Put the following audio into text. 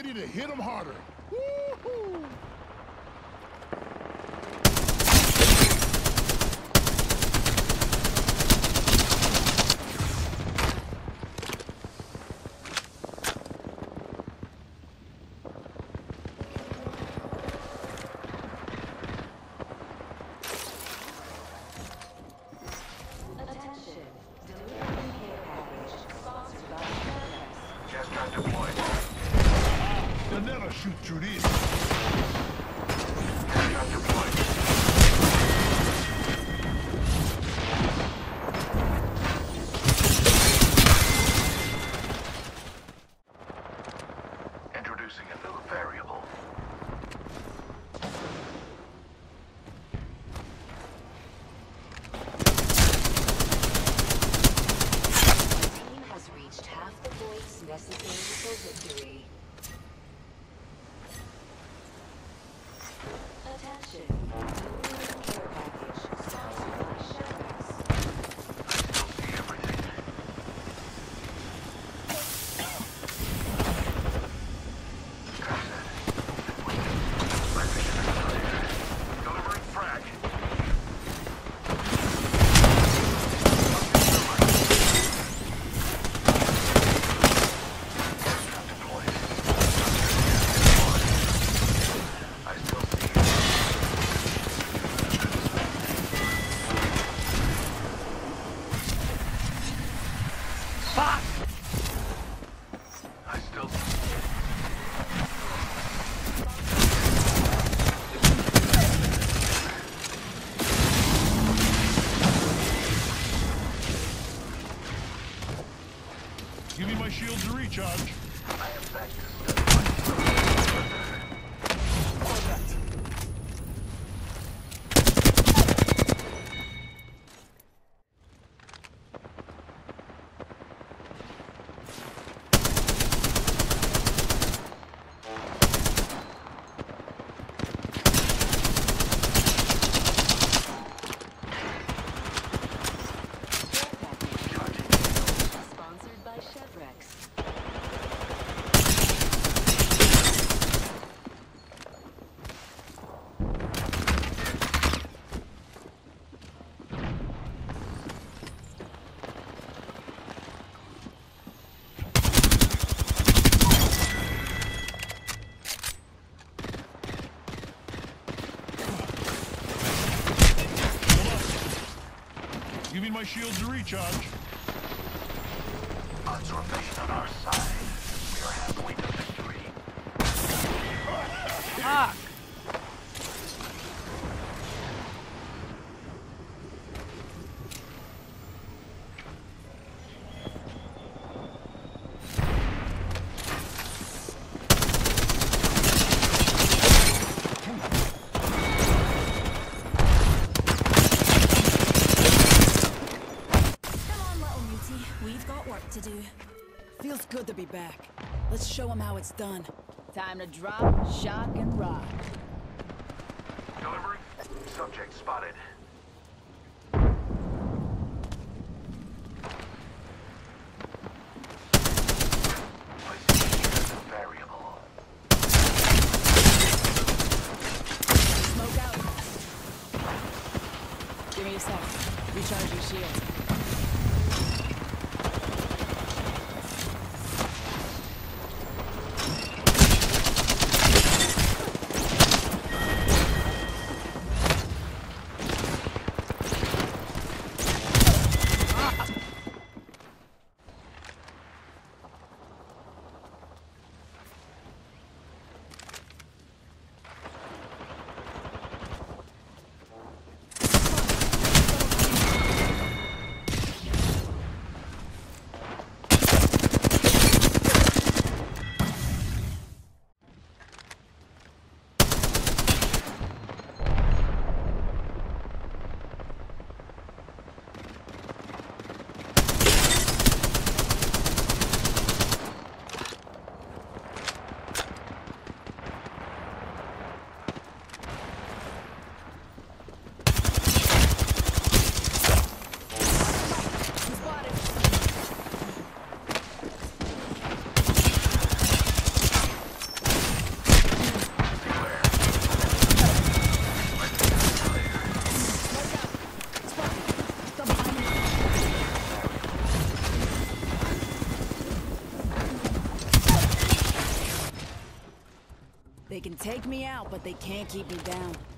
ready to hit them harder. Woo-hoo! They'll never shoot through this. Introducing a new variable. The team has reached half the points necessary for victory. Attention, delivering care package sponsored by Chevrex. I still see everything. Delivering frag. Deployed. I still see you. Fuck! I still see you. Give me my shields to recharge. I am back to study. Sponsored by Chevrex. Give me my shields to recharge. Odds remain on our side. We are halfway to victory. Fuck! Come on, little mutie. We've got work to do. Feels good to be back. Let's show them how it's done. Time to drop, shock, and rock. Delivering. Subject spotted. Placing as a variable. Smoke out. Give me a sec. Recharge your shield. They can take me out, but they can't keep me down.